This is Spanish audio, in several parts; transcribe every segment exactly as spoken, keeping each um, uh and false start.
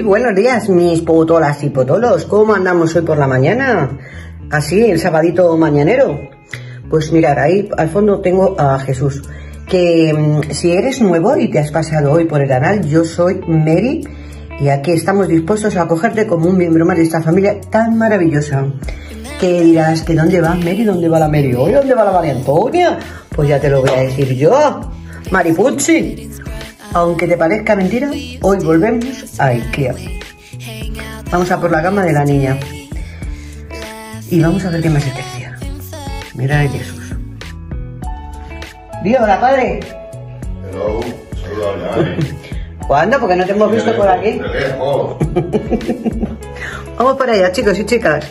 buenos días, mis potolas y potolos. ¿Cómo andamos hoy por la mañana? Así, el sabadito mañanero. Pues mirad, ahí al fondo tengo a Jesús. Que mmm, si eres nuevo y te has pasado hoy por el canal, yo soy Mary y aquí estamos dispuestos a acogerte como un miembro más de esta familia tan maravillosa. Que dirás, ¿que dónde va Mary? ¿Dónde va la Mary hoy? ¿Dónde va la María Antonia? Pues ya te lo voy a decir yo, Maripucci. Aunque te parezca mentira, hoy volvemos a Ikea. Vamos a por la cama de la niña. Y vamos a ver qué más se tercia. Mira a Jesús. ¡Dios, hola, padre! Hello, saluda a ¿Cuándo? Porque no te hemos visto por aquí. Vamos para allá, chicos y chicas.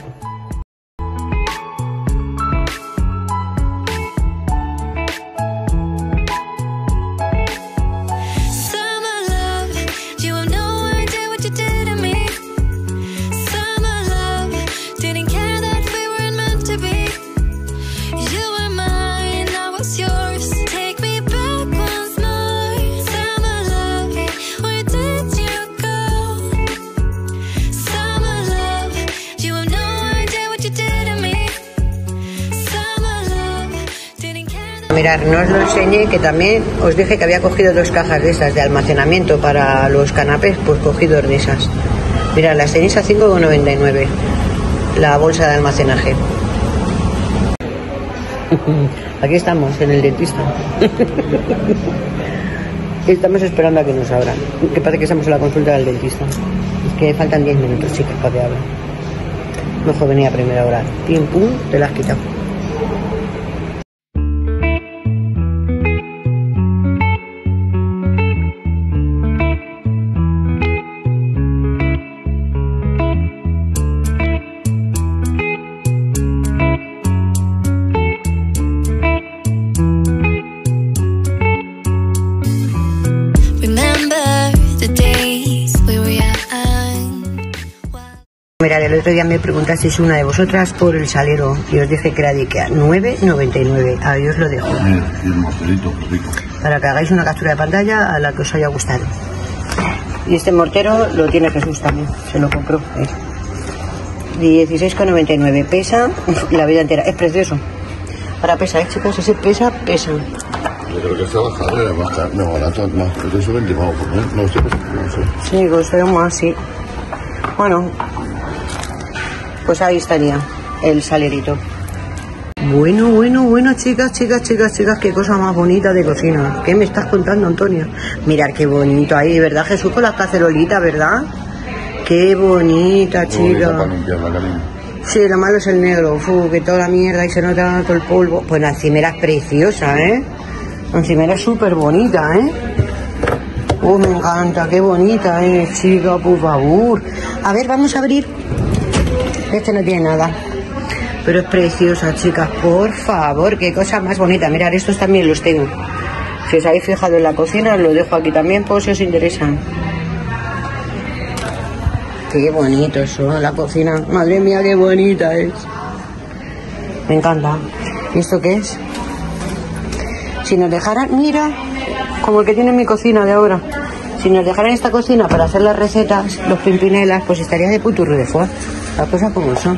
Mirad, no os lo enseñé, que también os dije que había cogido dos cajas de esas de almacenamiento para los canapés, pues cogí dos de esas. Mirad, las tenéis a cinco con noventa y nueve, la bolsa de almacenaje. Aquí estamos, en el dentista. Estamos esperando a que nos abran, que parece que estamos en la consulta del dentista. Es que faltan diez minutos, chicas, para que abran. Mejor venía a primera hora. Pim, pum, te la has quitado. Mirad, el otro día me preguntasteis una de vosotras por el salero y os dije que era de Ikea, nueve noventa y nueve. Ahí os lo dejo. Para que hagáis una captura de pantalla a la que os haya gustado. Y este mortero lo tiene Jesús también, se lo compró. ¿eh? dieciséis con noventa y nueve, pesa la vida entera, es precioso. Ahora pesa, ¿eh, chicos? Ese pesa, pesa. Yo creo que está bajado, era más caro, no, barato, más, pero eso veinte más, ¿no? No sé, no sé. Sí, costó más, sí. Bueno, pues ahí estaría el salerito. Bueno, bueno, bueno, chicas, chicas, chicas, chicas, qué cosa más bonita de cocina. ¿Qué me estás contando, Antonia? Mirad qué bonito ahí, ¿verdad, Jesús? Con las cacerolitas, ¿verdad? Qué bonita, chica. Para limpiarla, cariño. Sí, lo malo es el negro, fu, que toda la mierda y se nota todo el polvo. Pues la encimera es preciosa, ¿eh? La encimera es súper bonita, ¿eh? Oh, me encanta, qué bonita, ¿eh, chica? Por favor. A ver, vamos a abrir. Este no tiene nada, pero es preciosa, chicas, por favor, qué cosa más bonita. Mirad, estos también los tengo. Si os habéis fijado en la cocina, los dejo aquí también por si os interesan. Qué bonitos son la cocina, madre mía, qué bonita es. Me encanta. ¿Y esto qué es? Si nos dejaran, mira, como el que tiene mi cocina de ahora. Si nos dejaran esta cocina para hacer las recetas, los pimpinelas, pues estaría de puturro de fuera. Las cosas como son.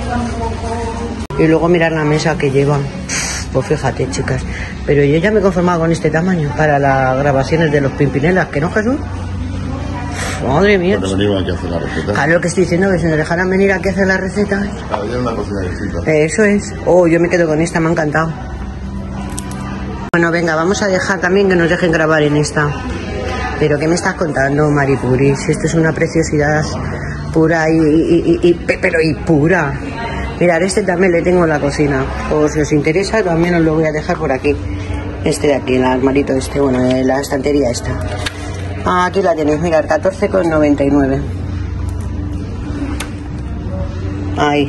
Y luego mirar la mesa que lleva. Pues fíjate, chicas. Pero yo ya me he conformado con este tamaño para las grabaciones de los pimpinelas, ¿que no, Jesús? Madre mía. Para venir aquí a hacer la receta. Claro, lo que estoy diciendo, que si nos dejaran venir aquí a hacer las recetas. Claro, ya una cocina distinta. Eso es. Oh, yo me quedo con esta, me ha encantado. Bueno, venga, vamos a dejar también que nos dejen grabar en esta. Pero ¿qué me estás contando, Maripuris? Esto es una preciosidad pura y, y, y, y pero y pura. Mirad, este también le tengo en la cocina. O si os interesa, también os lo voy a dejar por aquí. Este de aquí, el armarito este, bueno, de la estantería esta. Ah, aquí la tenéis, mirad, catorce con noventa y nueve. Ahí.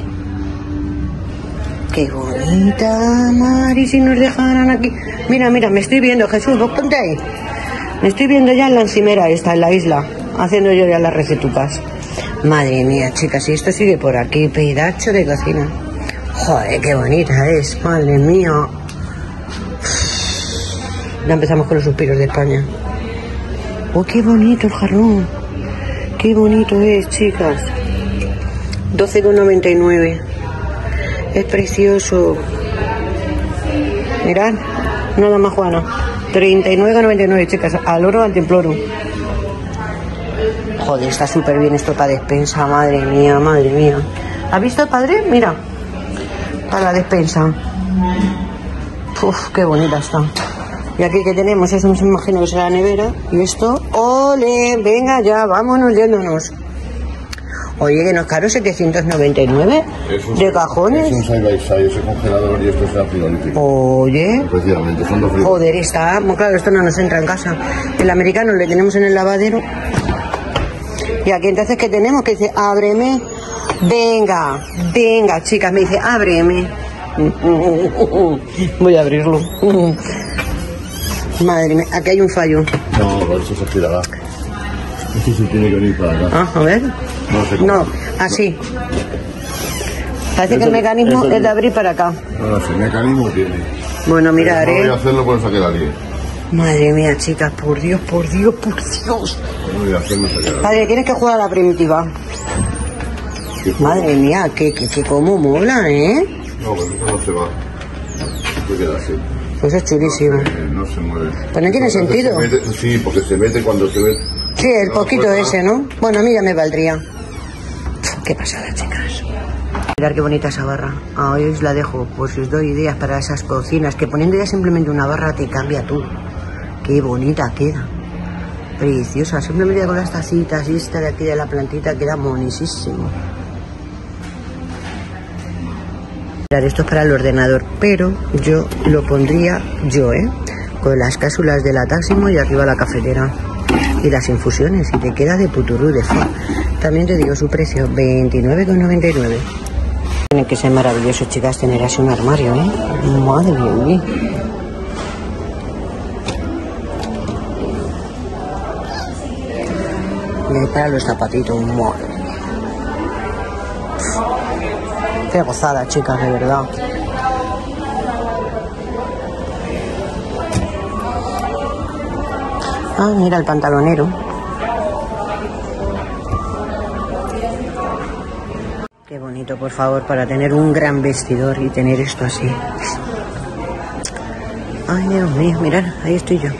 Qué bonita, Mari, si nos dejaran aquí. Mira, mira, me estoy viendo, Jesús, vos ponte ahí. Me estoy viendo ya en la encimera esta, en la isla, haciendo yo ya las recetucas. Madre mía, chicas, si esto sigue por aquí, pedazo de cocina. Joder, qué bonita es, madre mía. Ya empezamos con los suspiros de España. Oh, qué bonito el jarrón. Qué bonito es, chicas. doce con noventa y nueve. Es precioso. Mirad, nada más, Juana. treinta y nueve con noventa y nueve, chicas. Al oro, al temploro. Joder, está súper bien esto para despensa. Madre mía, madre mía. ¿Has visto, padre? Mira. Para la despensa. Uf, qué bonita está. Y aquí que tenemos, eso me imagino que será la nevera. Y esto, ole, venga ya, vámonos yéndonos. Oye, que no es caro, setecientos noventa y nueve de cajones. Es un side by side, ese congelador y esto será frigorífico. Oye. Precisamente, son dos frigoríficos. Joder, está, bueno, claro, esto no nos entra en casa. El americano le tenemos en el lavadero. Y aquí entonces, ¿qué tenemos? Que dice, ábreme. Venga, venga, chicas, me dice, ábreme. Voy a abrirlo. Madre mía, aquí hay un fallo. No, por eso se girará. Esto se tiene que venir para acá. Ah, a ver. No, sé cómo. No, así. Parece Eso, que el mecanismo eso, es de abrir para acá. No, no sé, el mecanismo tiene. Bueno, mirad, No voy a ¿eh? hacerlo por eso que la lié. Madre mía, chicas, por Dios, por Dios, por Dios. No voy a hacerlo, se queda. Padre, tienes que jugar a la primitiva. Madre mía, que, que, que como mola, ¿eh? No, pero eso no se va. Se queda así. Pues es chulísimo. Eh, no se mueve. Pues no tiene Entonces sentido. se mete- sí, porque se mete cuando se ve. Sí, el No, poquito pues, ese, ¿no? Bueno, a mí ya me valdría. Qué pasada, chicas. Mirad qué bonita esa barra. Ah, hoy os la dejo, por si os doy ideas para esas cocinas, que poniendo ya simplemente una barra te cambia tú. Qué bonita queda. Preciosa. Simplemente con las tacitas y esta de aquí de la plantita queda monísimo. Mirad, esto es para el ordenador, pero yo lo pondría yo, ¿eh? Con las cápsulas de la Táximo y arriba la cafetera. Y las infusiones, y te queda de puturú de fa. También te digo su precio, veintinueve con noventa y nueve. Tiene que ser maravilloso, chicas, tener así un armario, ¿eh? Madre mía. Y ahí para los zapatitos, madre mía. Qué gozada, chicas, de verdad. Ah, mira el pantalonero. Qué bonito, por favor, para tener un gran vestidor y tener esto así. Ay, Dios mío, mirad, ahí estoy yo.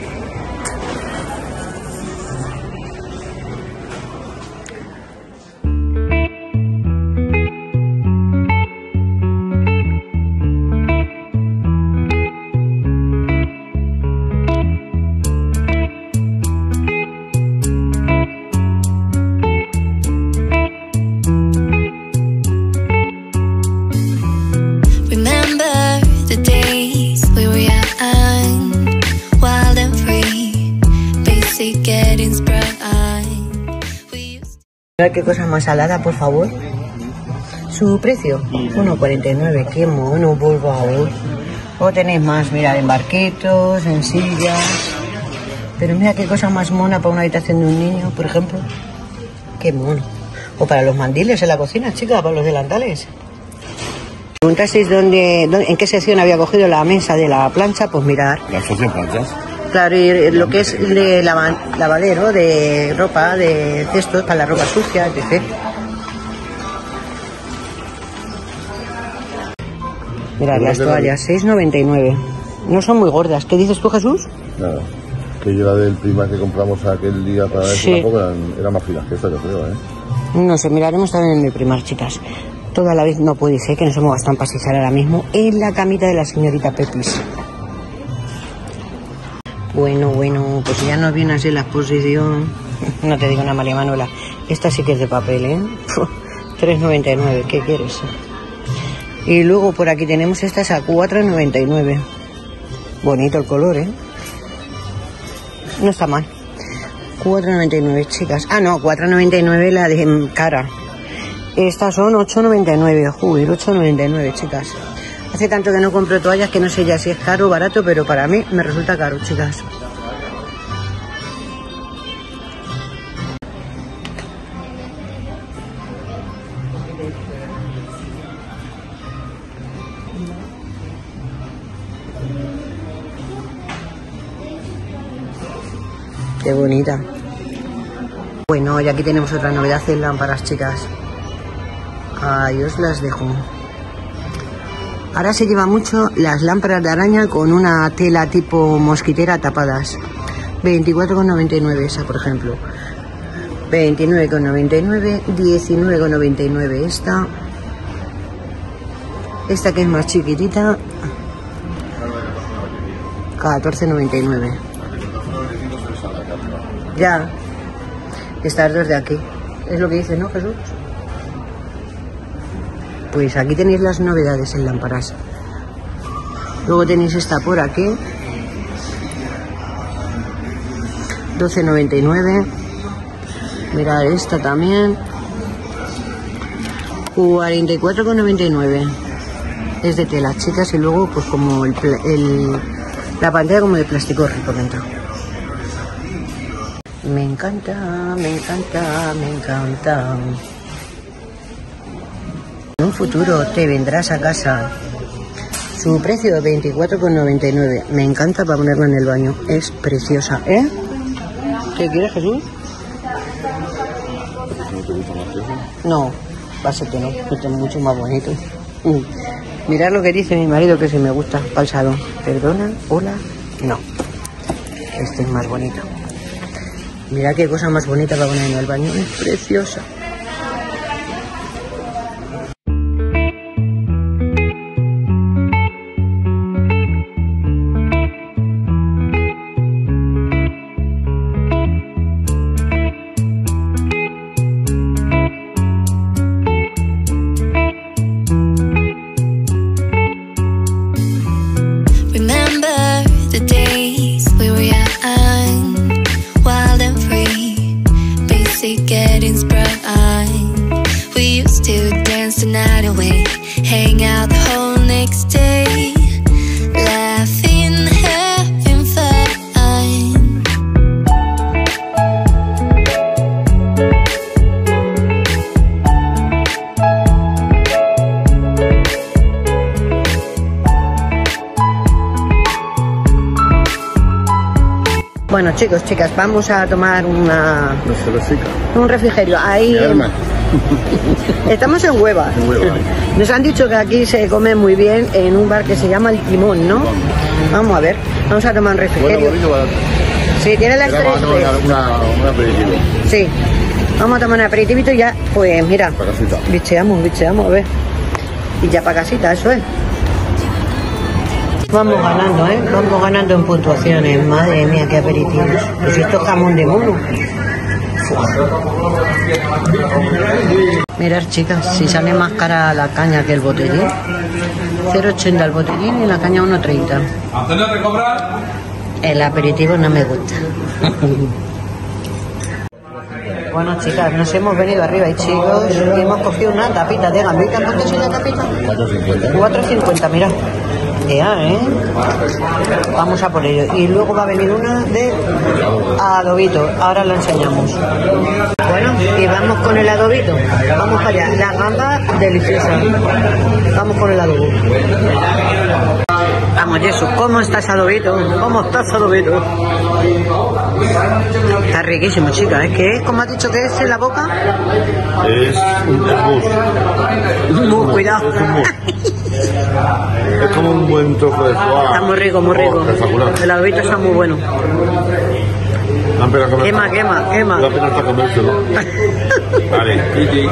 Remember the days we were young, wild and free, basic getting sprung. We used Mirad qué cosa más salada, por favor. Su precio, uno cuarenta y nueve. Qué mono, por favor. O tenéis más, mirad, en barquitos, en sillas. Pero mira qué cosa más mona para una habitación de un niño, por ejemplo. Qué mono. O para los mandiles en la cocina, chicas, para los delantales. Preguntasteis dónde, dónde, en qué sección había cogido la mesa de la plancha, pues mirar. Las cien planchas. Claro, y lo que es de lava, lavadero, de ropa, de cestos para la ropa sucia, etcétera. Mirad, las toallas, seis noventa y nueve. No son muy gordas. ¿Qué dices tú, Jesús? Nada. Que yo la del prima que compramos aquel día para eso Sí. tampoco eran, eran más finas que esta, yo creo, ¿eh? No sé, miraremos también en mi primar, chicas. Toda la vez no puede ser que nos hemos gastado en pasizar ahora mismo en la camita de la señorita Pepis. Bueno, bueno, pues ya nos viene así la exposición. No te digo nada, María Manuela. Esta sí que es de papel, ¿eh? tres noventa y nueve, ¿qué quieres? Y luego por aquí tenemos estas a cuatro noventa y nueve. Bonito el color, ¿eh? No está mal. cuatro noventa y nueve, chicas. Ah, no, cuatro noventa y nueve la de cara. Estas son ocho noventa y nueve. Joder, ocho noventa y nueve, chicas. Hace tanto que no compro toallas que no sé ya si es caro o barato, pero para mí me resulta caro, chicas. Qué bonita. Bueno, y aquí tenemos otra novedad en lámparas, chicas. Ahí os las dejo. Ahora se lleva mucho las lámparas de araña con una tela tipo mosquitera tapadas. veinticuatro con noventa y nueve esa, por ejemplo. veintinueve con noventa y nueve, diecinueve con noventa y nueve esta. Esta que es más chiquitita, catorce noventa y nueve. Ya. Estas dos de aquí. Es lo que dice, ¿no, Jesús? Pues aquí tenéis las novedades en lámparas. Luego tenéis esta por aquí. doce noventa y nueve. Mirad esta también. cuarenta y cuatro con noventa y nueve. Es de tela, chicas, y luego pues como el, el, la pantalla como de plástico por dentro. Me encanta, me encanta, me encanta. En un futuro te vendrás a casa. Su precio veinticuatro con noventa y nueve. Me encanta para ponerlo en el baño. Es preciosa, ¿eh? ¿Qué quieres, Jesús? ¿No te gusta más que eso? No, va a ser que no. Este es mucho más bonito. Mm. Mirad lo que dice mi marido, que si me gusta para el salón. Perdona, hola, no. Este es más bonito. Mirad qué cosa más bonita para poner en el baño. Es preciosa. Getting sprung. We used to dance the night away, hang out the whole next day, laughing, having fun. Bueno, chicos, chicas, vamos a tomar una... un refrigerio. Ahí... Estamos en Hueva. En Hueva. Nos han dicho que aquí se come muy bien en un bar que se llama El Timón, ¿no? Vamos a ver. Vamos a tomar un refrigerio. Bueno, bonito, barato. Sí, tiene las tres. Una, un aperitivo. Sí. Vamos a tomar un aperitivito y ya, pues mira. Para casita. Bicheamos, bicheamos, a ver. Y ya para casita, eso es. Vamos ganando, ¿eh? Vamos ganando en puntuaciones. Madre mía, qué aperitivos. Pues esto es jamón de mono. Mirad, chicas, si sale más cara la caña que el botellín. cero ochenta el botellín y la caña uno treinta. El aperitivo no me gusta. Bueno, chicas, nos hemos venido arriba y chicos, y hemos cogido una tapita de gambita. ¿Cuánto es la tapita? cuatro cincuenta. cuatro cincuenta, mira. Ya, ¿eh? Vamos a por ello. Y luego va a venir una de adobito. Ahora la enseñamos. Bueno, y vamos con el adobito. Vamos para allá. La gamba deliciosa. Vamos con el adobo. Vamos, Jesús, ¿cómo estás, adobito? ¿Cómo estás, adobito? Está riquísimo, chica. ¿Es que, como has dicho que es en la boca? Es un mousse. Muy cuidado. Es un mousse. Es como un buen trozo de foie. Está muy rico, muy rico. Oh, espectacular. El adobito está muy bueno. La pena comer. Quema, quema, quema. La pena está comérselo. Vale, Titi.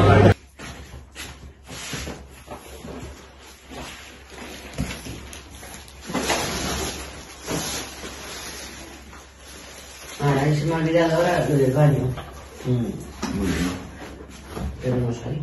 Ahora, se me ha olvidado ahora lo del baño. Mm. Muy bien. Tenemos ahí.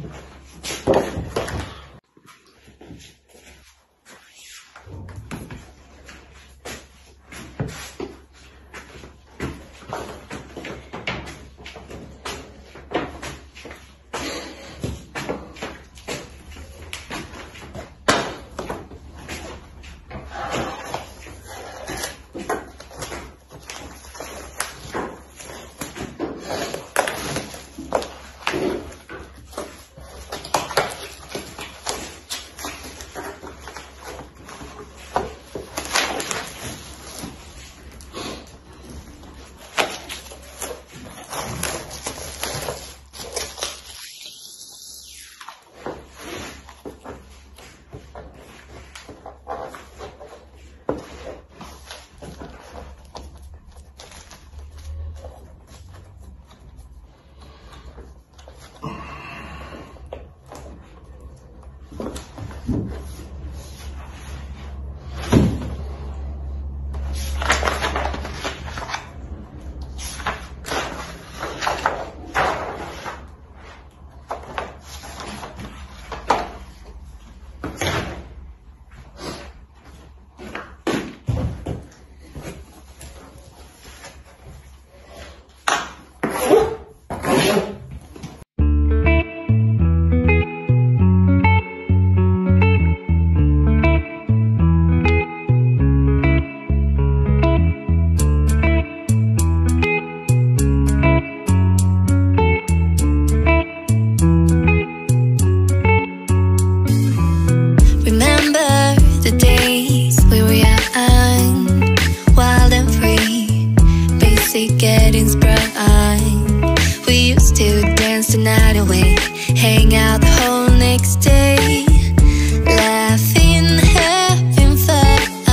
dance the night away, hang out the whole next day, laughing, having fun.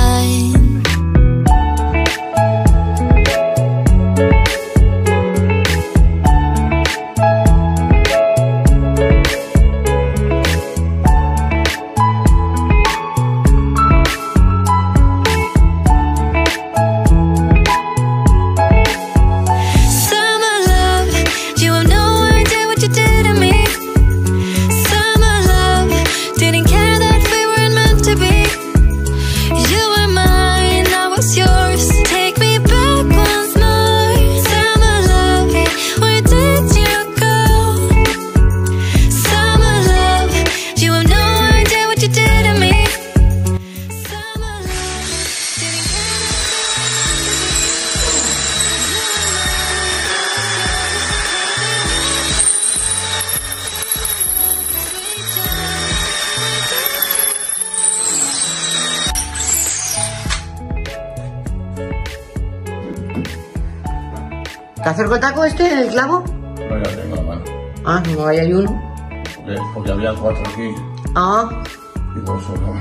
¿Te acerco el taco este, el clavo? No, ya tengo, hermano. Ah, no, ahí hay uno. Porque, porque había cuatro aquí. Ah. Y por eso no.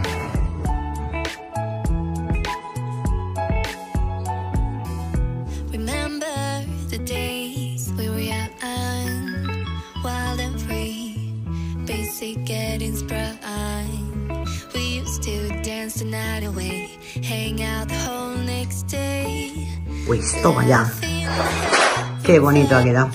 Remember the days we were young, wild and free, basic getting sprung. We used to dance the night away, hang out the whole next day. Pues toma ya. Qué bonito ha quedado.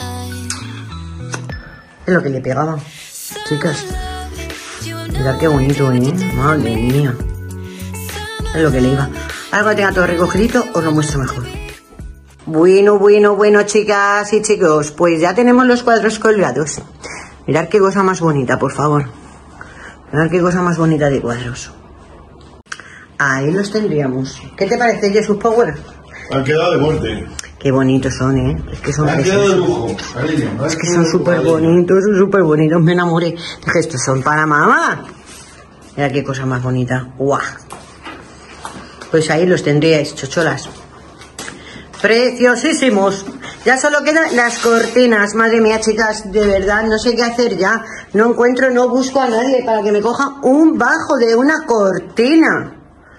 Es lo que le pegaba. Chicas. Mirad qué bonito, ¿eh? Madre mía. Es lo que le iba. Ahora cuando tenga todo recogidito os lo muestro mejor. Bueno, bueno, bueno, chicas y chicos. Pues ya tenemos los cuadros colgados. Mirad qué cosa más bonita, por favor. Mirad qué cosa más bonita de cuadros. Ahí los tendríamos. ¿Qué te parece, Jesús Power? Han quedado de muerte. Qué bonitos son, ¿eh? Es que son Han quedado de preciosos. lujo, cariño. Es que son súper bonitos, son súper bonitos. Me enamoré. Es que estos son para mamá. Mira qué cosa más bonita. ¡Guau! Pues ahí los tendríais, chocholas. Preciosísimos. Ya solo quedan las cortinas. Madre mía, chicas, de verdad, no sé qué hacer ya. No encuentro, no busco a nadie para que me coja un bajo de una cortina.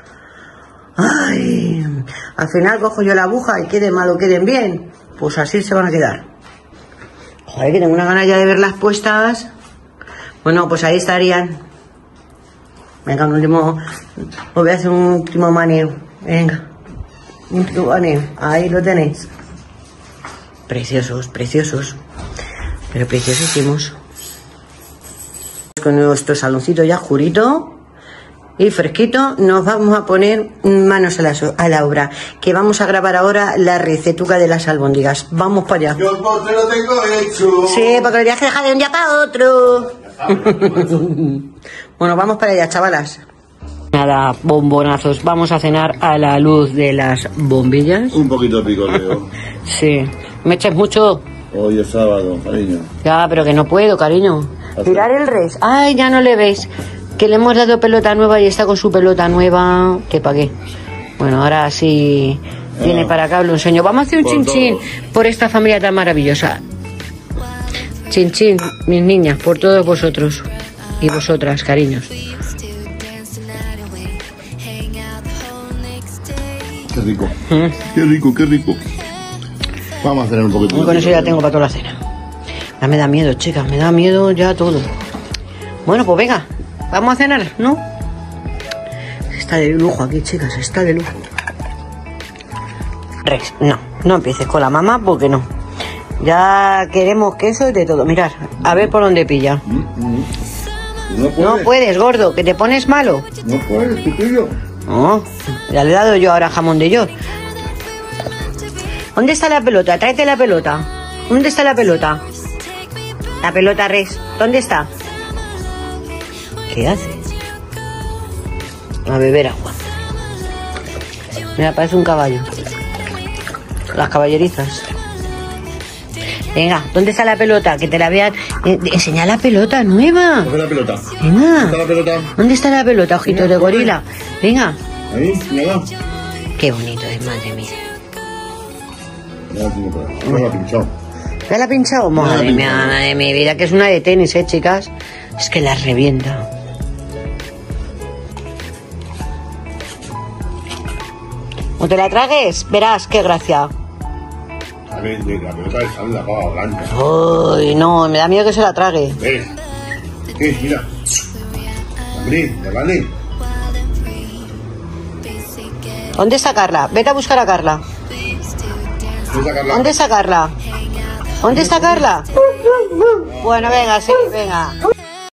Ay, al final cojo yo la aguja y queden mal o queden bien. Pues así se van a quedar. Joder, que tengo una gana ya de verlas puestas. Bueno, pues ahí estarían. Venga, un último. Os voy a hacer un último maneo. Venga. Un último maneo. Ahí lo tenéis. Preciosos, preciosos. Pero preciosísimos. Con nuestro saloncito ya jurito y fresquito, nos vamos a poner manos a la, a la obra, que vamos a grabar ahora la recetuca de las albóndigas. Vamos para allá. Yo no te lo tengo hecho. Sí, porque lo tienes que dejar de un día para otro. Bueno, vamos para allá, chavalas. Nada, bombonazos. Vamos a cenar a la luz de las bombillas. Un poquito de picoteo. Sí. ¿Me echas mucho? Hoy es sábado, cariño. Ya, pero que no puedo, cariño. Mirar el res. Ay, ya no le veis. Que le hemos dado pelota nueva y está con su pelota nueva. ¿Qué pa' qué? Bueno, ahora sí viene para acá, lo enseño. Vamos a hacer un chinchín por esta familia tan maravillosa. Chinchín, mis niñas, por todos vosotros y vosotras, cariños. Qué rico. ¿Mm? Qué rico, qué rico. Vamos a hacer un poquito. Y con eso ya tengo para toda la cena. Ya me da miedo, chicas, me da miedo ya todo. Bueno, pues venga, vamos a cenar, ¿no? Está de lujo aquí, chicas, está de lujo. Rex, no, no empieces con la mamá porque no. Ya queremos queso y de todo. Mirad, a ver por dónde pilla. Mm, mm. No puedes. No puedes, gordo, que te pones malo. No puedes, chiquillo. No, ya le he dado yo ahora jamón de york. ¿Dónde está la pelota? Tráete la pelota. ¿Dónde está la pelota? La pelota, Rex. ¿Dónde está? ¿Qué hace? A beber agua. Mira, parece un caballo. Las caballerizas. Venga, ¿dónde está la pelota? Que te la vean. Eh, enseña la pelota nueva. Coge la pelota. Venga. ¿Dónde está la pelota? ¿Dónde está la pelota, ojito de gorila? Venga. Ahí, mira. Qué bonito es, madre mía. Ya la tengo por ahí. No la he pinchado. ¿Ya la ha pinchado? Madre mía, madre mi vida, que es una de tenis, eh, chicas. Es que la revienta. ¿No te la tragues? Verás, qué gracia. A ver, la pelota de sal, la pava blanca. Uy, no, me da miedo que se la trague. ¿Ves? ¿Qué? Mira. Hombre, ¿te vale? ¿Dónde está Carla? Vete a buscar a Carla. ¿Dónde está Carla? ¿Dónde está Carla? Bueno, venga, sí, venga.